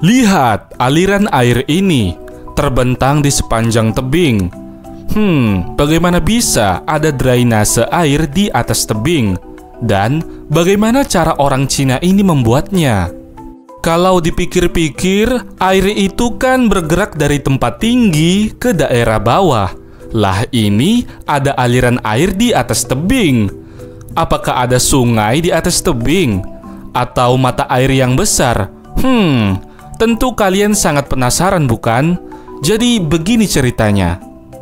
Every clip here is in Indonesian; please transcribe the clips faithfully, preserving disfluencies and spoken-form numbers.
Lihat aliran air ini terbentang di sepanjang tebing. Hmm, bagaimana bisa ada drainase air di atas tebing? Dan bagaimana cara orang Cina ini membuatnya? Kalau dipikir-pikir, air itu kan bergerak dari tempat tinggi ke daerah bawah. Lah ini ada aliran air di atas tebing. Apakah ada sungai di atas tebing? Atau mata air yang besar? Hmm, tentu kalian sangat penasaran bukan? Jadi begini ceritanya.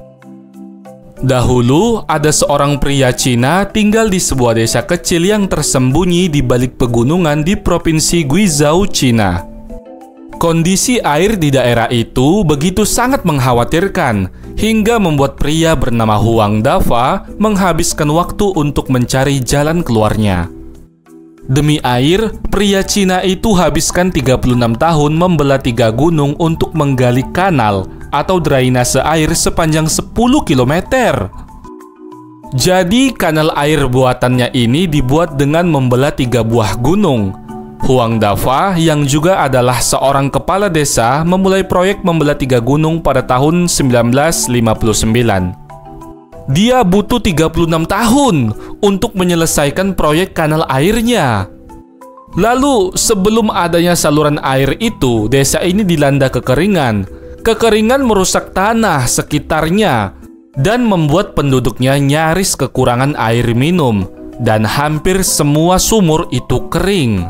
Dahulu ada seorang pria Cina tinggal di sebuah desa kecil yang tersembunyi di balik pegunungan di provinsi Guizhou, Cina. Kondisi air di daerah itu begitu sangat mengkhawatirkan hingga membuat pria bernama Huang Dafa menghabiskan waktu untuk mencari jalan keluarnya. Demi air, pria Cina itu habiskan tiga puluh enam tahun membelah tiga gunung untuk menggali kanal atau drainase air sepanjang sepuluh kilometer. Jadi kanal air buatannya ini dibuat dengan membelah tiga buah gunung. Huang Dafa yang juga adalah seorang kepala desa memulai proyek membelah tiga gunung pada tahun seribu sembilan ratus lima puluh sembilan. Dia butuh tiga puluh enam tahun untuk menyelesaikan proyek kanal airnya. Lalu sebelum adanya saluran air itu, desa ini dilanda kekeringan. Kekeringan merusak tanah sekitarnya dan membuat penduduknya nyaris kekurangan air minum, dan hampir semua sumur itu kering.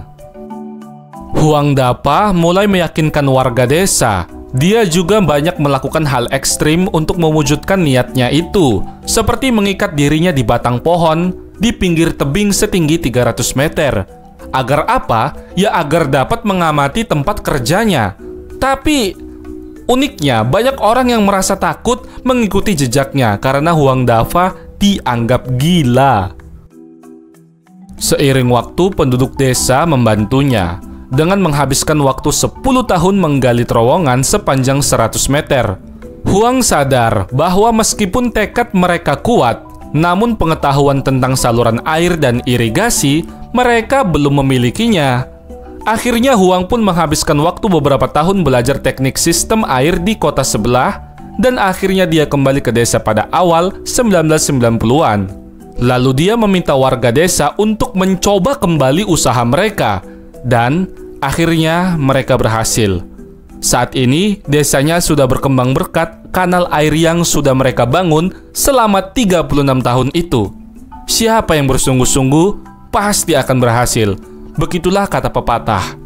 Huang Dafa mulai meyakinkan warga desa. Dia juga banyak melakukan hal ekstrim untuk mewujudkan niatnya itu, seperti mengikat dirinya di batang pohon di pinggir tebing setinggi tiga ratus meter. Agar apa? Ya agar dapat mengamati tempat kerjanya. Tapi uniknya, banyak orang yang merasa takut mengikuti jejaknya karena Huang Dafa dianggap gila. Seiring waktu, penduduk desa membantunya dengan menghabiskan waktu sepuluh tahun menggali terowongan sepanjang seratus meter. Huang sadar bahwa meskipun tekad mereka kuat, namun pengetahuan tentang saluran air dan irigasi mereka belum memilikinya. Akhirnya Huang pun menghabiskan waktu beberapa tahun belajar teknik sistem air di kota sebelah, dan akhirnya dia kembali ke desa pada awal seribu sembilan ratus sembilan puluhan. Lalu dia meminta warga desa untuk mencoba kembali usaha mereka, dan akhirnya mereka berhasil. Saat ini desanya sudah berkembang berkat kanal air yang sudah mereka bangun selama tiga puluh enam tahun itu. Siapa yang bersungguh-sungguh pasti akan berhasil. Begitulah kata pepatah.